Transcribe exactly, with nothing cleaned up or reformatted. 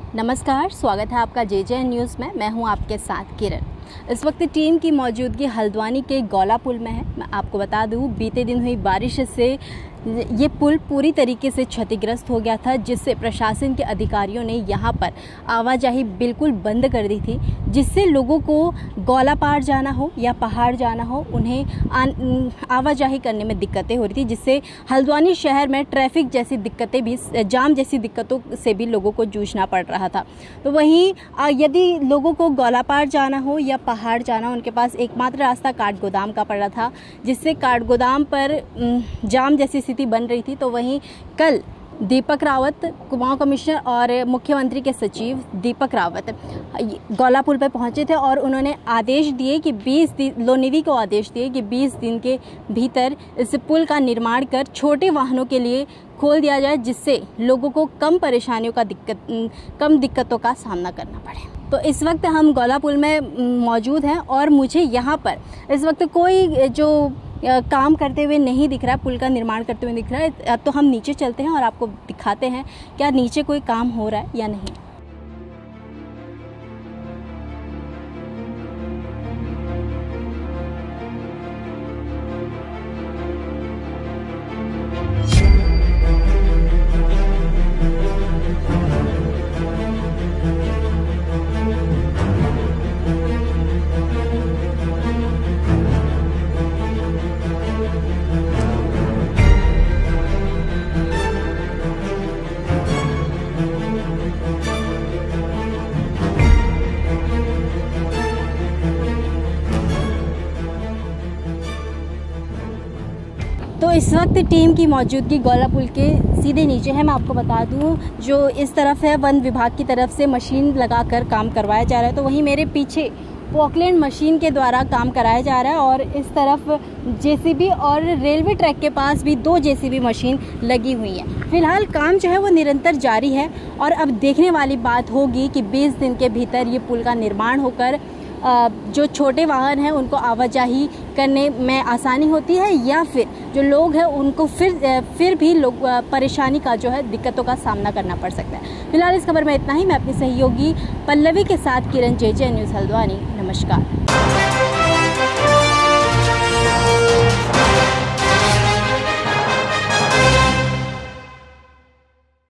नमस्कार, स्वागत है आपका जे जे न्यूज़ में। मैं हूं आपके साथ किरण। इस वक्त टीम की मौजूदगी हल्द्वानी के गौला पुल में है। मैं आपको बता दूं, बीते दिन हुई बारिश से ये पुल पूरी तरीके से क्षतिग्रस्त हो गया था, जिससे प्रशासन के अधिकारियों ने यहाँ पर आवाजाही बिल्कुल बंद कर दी थी, जिससे लोगों को गौला पार जाना हो या पहाड़ जाना हो, उन्हें आवाजाही करने में दिक्कतें हो रही थी, जिससे हल्द्वानी शहर में ट्रैफिक जैसी दिक्कतें भी, जाम जैसी दिक्कतों से भी लोगों को जूझना पड़ रहा था। तो वहीं यदि लोगों को गौला पार जाना हो या पहाड़ जाना, उनके पास एकमात्र रास्ता काठगोदाम का पड़ रहा था, जिससे काठगोदाम पर जाम जैसी स्थिति बन रही थी। तो वहीं कल दीपक रावत, कुमाऊं कमिश्नर और मुख्यमंत्री के सचिव दीपक रावत गौला पुल पर पहुंचे थे और उन्होंने आदेश दिए कि बीस दिन लोनिवि को आदेश दिए कि बीस दिन के भीतर इस पुल का निर्माण कर छोटे वाहनों के लिए खोल दिया जाए, जिससे लोगों को कम परेशानियों का दिक्कत कम दिक्कतों का सामना करना पड़े। तो इस वक्त हम गौला पुल में मौजूद हैं और मुझे यहाँ पर इस वक्त कोई जो काम करते हुए नहीं दिख रहा है, पुल का निर्माण करते हुए दिख रहा है। तो हम नीचे चलते हैं और आपको दिखाते हैं क्या नीचे कोई काम हो रहा है या नहीं। तो इस वक्त टीम की मौजूदगी गौला पुल के सीधे नीचे है। मैं आपको बता दूं, जो इस तरफ है वन विभाग की तरफ से मशीन लगाकर काम करवाया जा रहा है, तो वहीं मेरे पीछे पॉकलैंड मशीन के द्वारा काम कराया जा रहा है और इस तरफ जेसीबी और रेलवे ट्रैक के पास भी दो जेसीबी मशीन लगी हुई है। फिलहाल काम जो है वो निरंतर जारी है और अब देखने वाली बात होगी कि बीस दिन के भीतर ये पुल का निर्माण होकर जो छोटे वाहन हैं उनको आवाजाही करने में आसानी होती है या फिर जो लोग हैं उनको फिर फिर भी लोग परेशानी का जो है दिक्कतों का सामना करना पड़ सकता है। फिलहाल इस खबर में इतना ही। मैं अपनी सहयोगी पल्लवी के साथ किरण, जे जे न्यूज़ हल्द्वानी। नमस्कार।